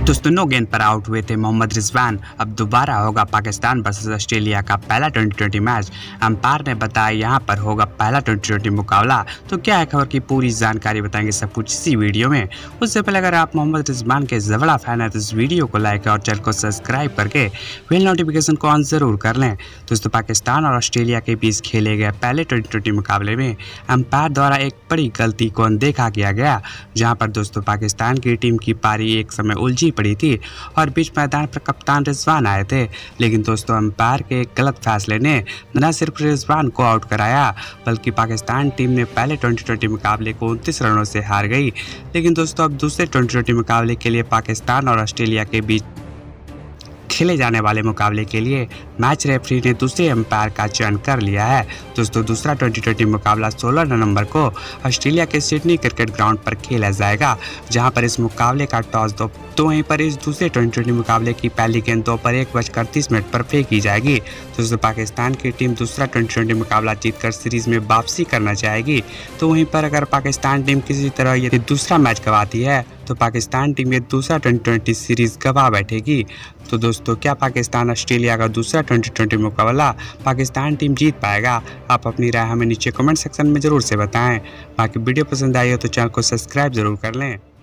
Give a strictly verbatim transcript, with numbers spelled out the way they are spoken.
दोस्तों नो गेंद पर आउट हुए थे मोहम्मद रिजवान। अब दोबारा होगा पाकिस्तान वर्सेस ऑस्ट्रेलिया का पहला ट्वेंटी ट्वेंटी मैच। अंपायर ने बताया यहाँ पर होगा पहला ट्वेंटी ट्वेंटी मुकाबला। तो क्या है खबर की पूरी जानकारी बताएंगे सब कुछ इसी वीडियो में। उससे पहले अगर आप मोहम्मद रिजवान के जबड़ा फैन है तो इस वीडियो को लाइक और चैनल को सब्सक्राइब करके बेल नोटिफिकेशन को ऑन जरूर कर लें। दोस्तों पाकिस्तान और ऑस्ट्रेलिया के बीच खेले गए पहले ट्वेंटी ट्वेंटी मुकाबले में अंपायर द्वारा एक बड़ी गलती को अनदेखा किया गया, जहाँ पर दोस्तों पाकिस्तान की टीम की पारी एक समय उलझी पड़ी थी और बीच मैदान पर कप्तान रिजवान आए थे। लेकिन दोस्तों अंपायर के गलत फैसले ने न सिर्फ रिजवान को आउट कराया बल्कि पाकिस्तान टीम ने पहले ट्वेंटी ट्वेंटी मुकाबले को उनतीस रनों से हार गई। लेकिन दोस्तों अब दूसरे ट्वेंटी ट्वेंटी मुकाबले के लिए पाकिस्तान और ऑस्ट्रेलिया के बीच खेले जाने वाले मुकाबले के लिए मैच रेफरी ने दूसरे अंपायर का चयन कर लिया है। दोस्तों दूसरा ट्वेंटी ट्वेंटी मुकाबला सोलह नवंबर को ऑस्ट्रेलिया के सिडनी क्रिकेट ग्राउंड पर खेला जाएगा, जहां पर इस मुकाबले का टॉस दो तो वहीं पर इस दूसरे ट्वेंटी ट्वेंटी मुकाबले की पहली गेंद दोपहर एक बजकर तीस मिनट पर फेंकी जाएगी। दोस्तों पाकिस्तान की टीम दूसरा ट्वेंटी ट्वेंटी मुकाबला जीतकर सीरीज में वापसी करना चाहेगी। तो वहीं पर अगर पाकिस्तान टीम किसी तरह ये दूसरा मैच गंवाती है तो पाकिस्तान टीम ये दूसरा ट्वेंटी ट्वेंटी सीरीज गंवा बैठेगी। तो दोस्तों क्या पाकिस्तान ऑस्ट्रेलिया का दूसरा ट्वेंटी ट्वेंटी मुकाबला पाकिस्तान टीम जीत पाएगा? आप अपनी राय हमें नीचे कमेंट सेक्शन में ज़रूर से बताएं। बाकी वीडियो पसंद आई हो तो चैनल को सब्सक्राइब जरूर कर लें।